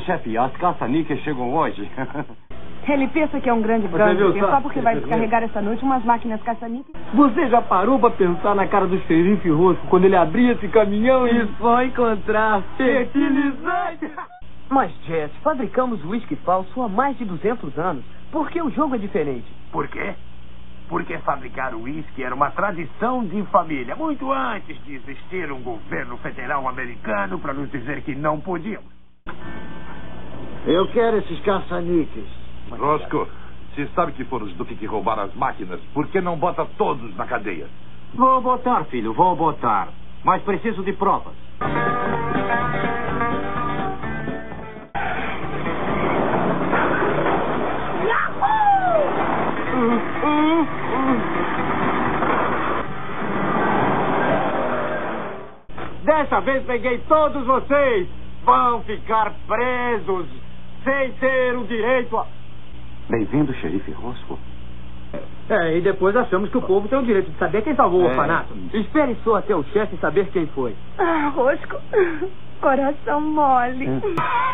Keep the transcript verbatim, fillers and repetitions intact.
chefe, as caça-níqueis chegam hoje. Ele pensa que é um grande gangster só porque vai descarregar essa noite umas máquinas caça-níqueis. Você já parou pra pensar na cara do xerife Rosco quando ele abria esse caminhão e só encontrar fertilizante? Mas, Jesse, fabricamos uísque falso há mais de duzentos anos. Por que o jogo é diferente? Por quê? Porque fabricar uísque era uma tradição de família, muito antes de existir um governo federal americano para nos dizer que não podíamos. Eu quero esses caça-níqueis. Rosco, se sabe que foram os Duque que roubaram as máquinas, por que não bota todos na cadeia? Vou botar, filho, vou botar. Mas preciso de provas. Dessa vez peguei todos vocês. Vão ficar presos sem ter o direito a... Bem-vindo, xerife Rosco. É, e depois achamos que o povo tem o direito de saber quem salvou o É. orfanato. Espere só até o chefe saber quem foi. Ah, Rosco, coração mole.